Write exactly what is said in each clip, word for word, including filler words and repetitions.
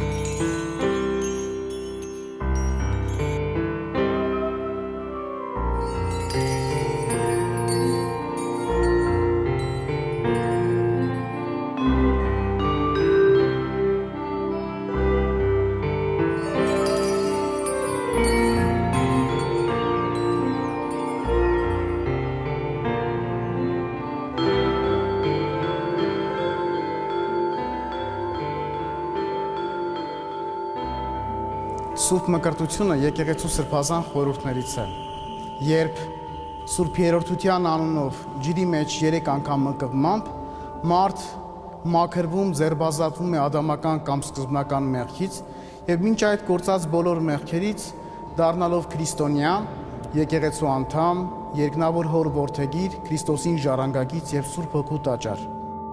Սուրբ մկրտությունը եկեղեցու սրբազան խորհուրդներից է, երբ Սուրբ Երրորդության անունով ջրի մեջ երեք անգամ մկղմամբ մարդ մաքրվում, ձերբազատվում է ադամական կամ սկզբնական մեղքից եւ մինչ այդ գործած բոլոր մեղքերից դառնալով քրիստոնյա, եկեղեցու անդամ, երկնավոր հոր որդեգիր, Քրիստոսին ժառանգագից եւ Սուրբ Հոգու տաճար։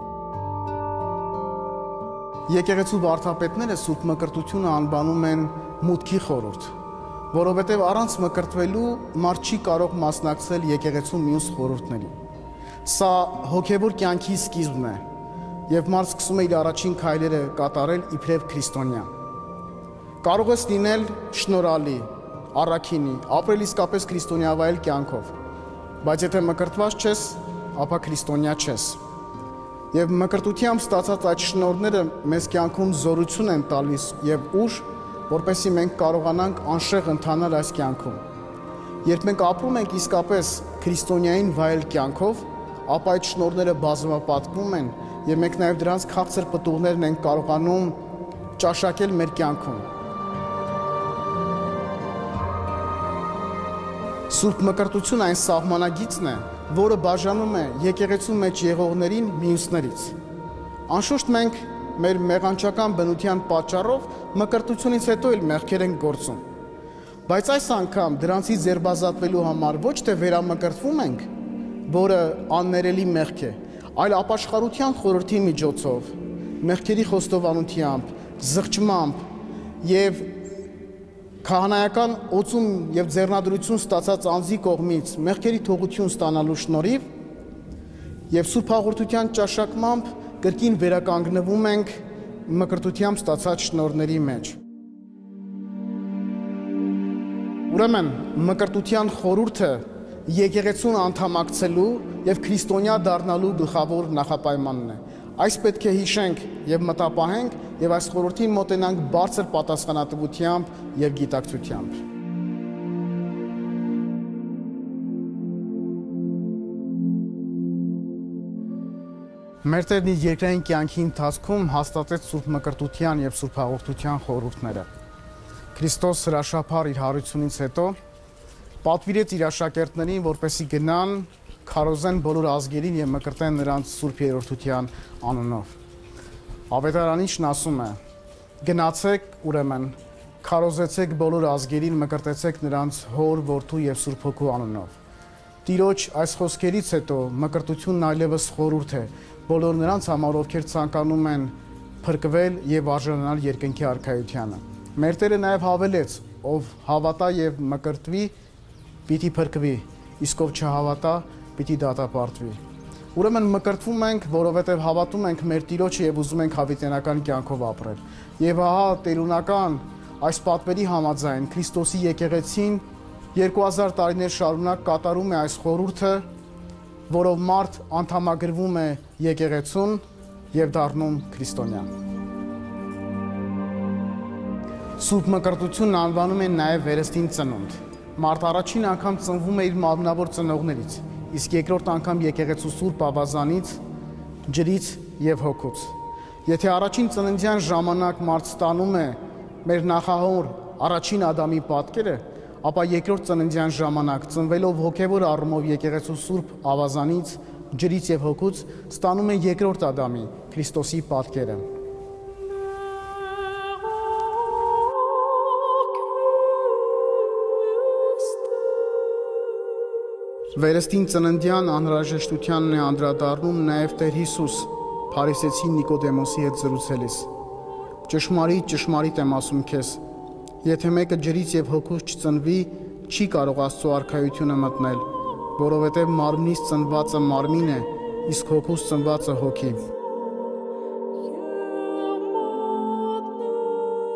Եկեղեցու վարդապետները Սուրբ մկրտությունը անվանում են մուտքի խորհուրդ, որովհետև առանց մկրտվելու մարդ չի կարող մասնակցել եկեղեցու մյուս խորհուրդներին։ Սա հոգևոր կյանքի սկիզբն է, եւ մարդ սկսում է իր առաջին քայլերը կատարել իբրև քրիստոնյա։ Կարող ես լինել շնորհալի, առաքինի, ապրել իսկապես քրիստոնյավայել կյանքով, բայց եթե մկրտված չես, ապա քրիստոնյա չես։ Եվ մկրտությամբ ստացած այդ շնորհները մեզ կյանքում զորություն են տալիս եւ ուժ, որպեսզի մենք կարողանանք անշեղ ընթանալ այս կյանքում։ Երբ մենք ապրում ենք իսկապես քրիստոնյային վայել կյանքով, ապա այդ շնորհները բազմապատկվում են եւ մենք նաեւ դրանց քաղցր պտուղներն ենք կարողանում ճաշակել մեր կյանքում։ Սուրբ մկրտությունը այն սահմանագիծն է, որը բաժանում է եկեղեցու մեջ եղողներին մյուսներից։ Անշուշտ մենք մեր մեղանչական բնության պատճառով մկրտությունից հետո էլ մեղքեր ենք գործում։ Բայց այս անգամ դրանցից ձերբազատվելու համար ոչ թե վերամկրտվում ենք, որը աններելի մեղք է, այլ ապաշխարության խորհրդի միջոցով, մեղքերի խոստովանությամբ, զղջմամբ եւ քահանայական օծում եւ ձեռնադրություն ստացած անձի կողմից մեղքերի թողություն ստանալու շնորհիվ եւ Սուրբ Հաղորդության ճաշակմամբ կրկին վերականգնվում ենք մկրտությամբ ստացած շնորհների մեջ։ Ուրեմն մկրտության խորհուրդը եկեղեցուն անդամակցելու եւ քրիստոնյա դառնալու գլխավոր նախապայմանն է։ Այս պետք է հիշենք եւ մտապահենք եւ այս խորհրդին մոտենանք բարձր պատասխանատվությամբ եւ գիտակցությամբ։ Մեր Տերն իր երկրային կյանքի ընթացքում հաստատեց Սուրբ մկրտության եւ Սուրբ Հաղորդության խորհուրդները։ Քրիստոս հրաշափառ իր հարությունից հետո պատվիրեց իր աշակերտներին, որպեսզի գնան քարոզեն բոլոր ազգերին եւ մկրտեն նրանց Սուրբ Երրորդության անունով։ Ավետարանիչն ասում է. գնացեք ուրեմն, քարոզեցեք բոլոր ազգերին, մկրտեցեք նրանց Հոր, Որդու եւ Սուրբ Հոգու անունով։ Տիրոջ այս խոսքերից հետո մկրտությունն այլևս խորհուրդ է բոլոր նրանց համար, ովքեր ցանկանում են փրկվել եւ արժանանալ երկնքի արքայությանը։ Մեր Տերը նաեւ հավելեց. ով հավատա եւ մկրտվի, պիտի փրկվի, իսկ ով չհավատա, պիտի դատապարտվի։ Ուրեմն մկրտվում ենք, որովհետև հավատում ենք մեր Տիրոջը եւ ուզում ենք հավիտենական կյանքով ապրել։ Եվ ահա տերունական այս պատվերի համաձայն Քրիստոսի եկեղեցին երկու հազար տարիներ շարունակ կատարում է այս խորհուրդը, որով մարդ անդամագրվում է եկեղեցուն եւ դառնում քրիստոնյա։ Սուրբ մկրտությունն անվանում են նաեւ վերստին ծնունդ։ Մարդ առաջին անգամ ծնվում է իր մարմնավոր ծնողներից, իսկ երկրորդ անգամ եկեղեցու Սուրբ Ավազանից, ջրից եւ հոգուց։ Եթե առաջին ծննդյան ժամանակ մարդ ստանում է մեր նախահոր առաջին Ադամի պատկերը, ապա երկրորդ ծննդյան ժամանակ ծնվելով հոգևոր առումով եկեղեցու Սուրբ Ավազանից, ջրից եւ հոգուց ստանում է երկրորդ Ադամի, Քրիստոսի պատկերը։ Վերստին ծննդյան անհրաժեշտությանն է անդրադառնում նաև Տեր Հիսուս Փարիսեցի Նիկոդեմոսի հետ զրուցելիս։ Ճշմարիտ, ճշմարիտ եմ ասում քեզ, եթե մեկը ջրից եւ հոգուց չծնվի, չի կարող Աստծո արքայությունը մտնել, որովհետեւ մարմնից ծնվածը մարմին է, իսկ հոգուց ծնվածը հոգի։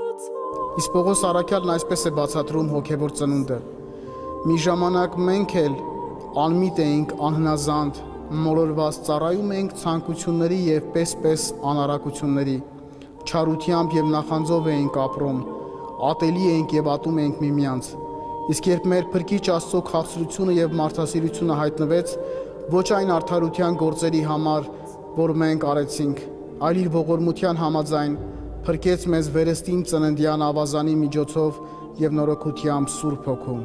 Իսկ Պողոս Առաքյալն այսպես է բացատրում հոգևոր ծնունդը. մի ժամանակ մենք էլ անմիտ էինք, անհնազանդ, մոլորված, ծառայում էինք ցանկությունների եւ պես-պես անարակությունների, չարությամբ եւ նախանձով էինք ապրում, ատելի էինք եւ ատում էինք միմյանց։ Իսկ երբ մեր Փրկիչ Աստծո քաղցրությունը եւ մարդասիրությունը հայտնվեց, ոչ այն արդարության գործերի համար, որ մենք արեցինք, այլ իր ողորմության համաձայն փրկեց մեզ վերստին ծննդյան ավազանի միջոցով եւ նորոգությամբ Սուրբ Հոգում։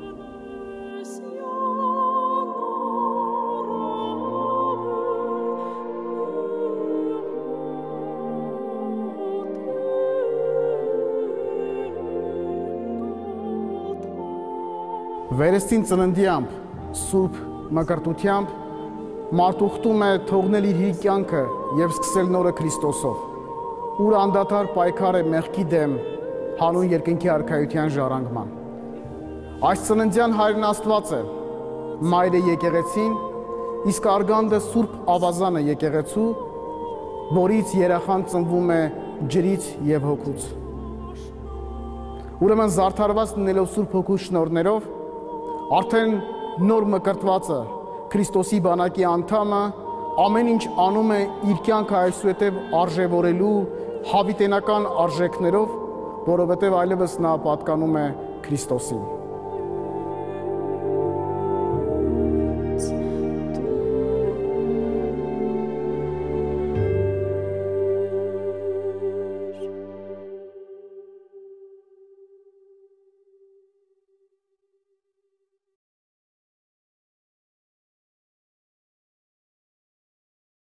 Վերստին ծննդյամբ, Սուրբ Մկրտությամբ մարդ ուխտում է թողնել իր հի կյանքը եւ սկսել նորը Քրիստոսով, ուր անդադար պայքար է մեղքի դեմ հանուն երկնքի արքայության ժառանգման։ Այս ծննդյան հայրն Աստված է, մայրը եկեղեցին, իսկ արգանդը Սուրբ Ավազանը եկեղեցու, որից երախան ծնվում է ջրից եւ հոգուց։ Ուրեմն զարդարված լինելով Սուրբ Հոգու շնորհներով արդեն նոր մկրտվածը, Քրիստոսի բանակի անդամը, ամեն ինչ անում է իր կյանքը այսուհետև արժևորելու հավիտենական արժեքներով, որովհետև այլևս նա պատկանում է Քրիստոսին։